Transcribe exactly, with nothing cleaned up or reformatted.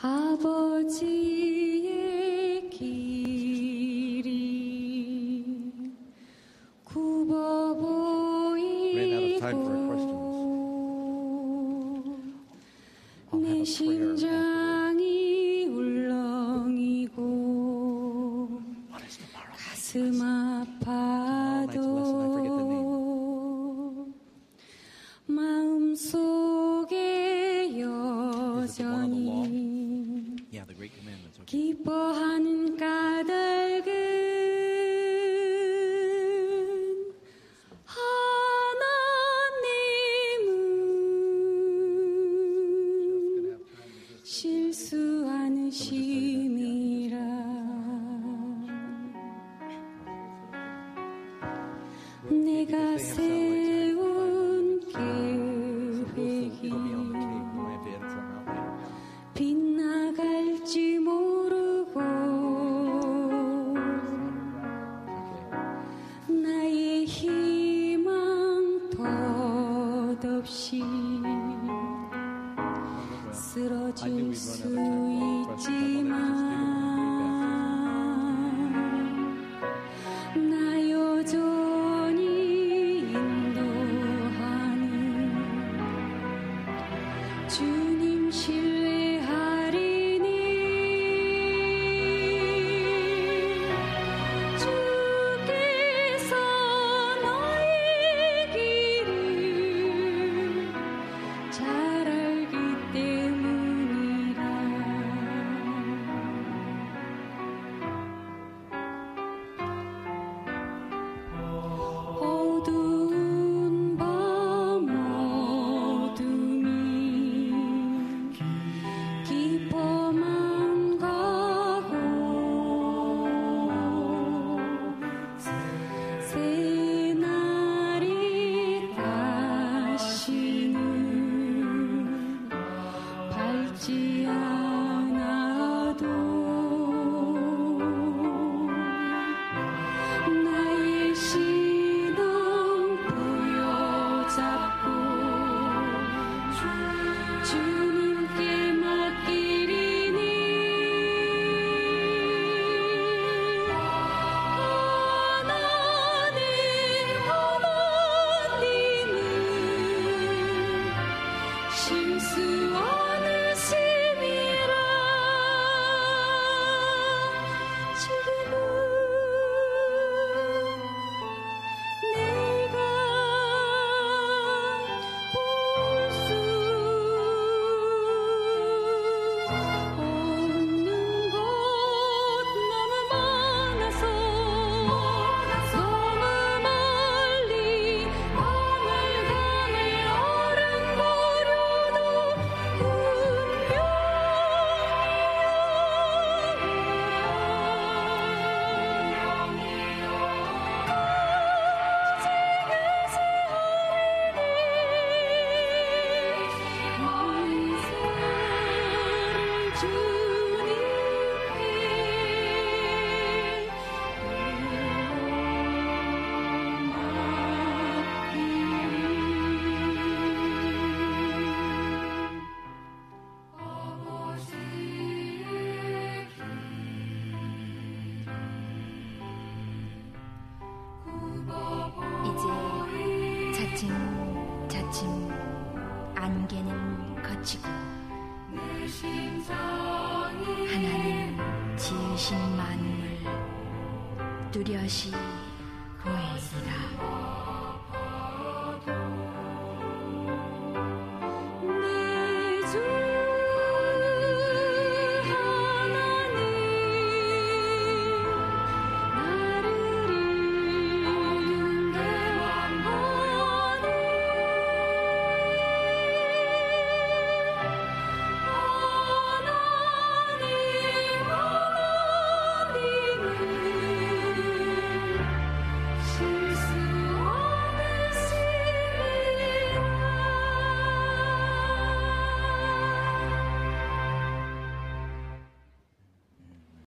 아버지의 길이 굽어 보이고 내 심장이 울렁이고 가슴 아파도 마음속에 여전히 기뻐하는 까닭은 하나님은 실수 않으심이라. 내가 세운 계획이 빗나갈지 모르고 나의 희망 덧없이 쓰러질 수 있지만 나 여전히 인도하는 주님 신뢰하리니. 주께서 너의 길을 잘 알기 때문이라. 어두운 밤 어둠이 깊어만 가고 새날이 다시는 밝지 않아도 나의 신앙 부여잡고 주님께 맡기리니. 하나님 하나님은 실수 않으심이라. 지금은 내가 볼 수 없는 것 너무 많아서 너무 멀리 가물가물 어른거려도 이제 차츰 차츰 안개는 걷히고 하나님 지으신 만물 뚜렷이 보이리라.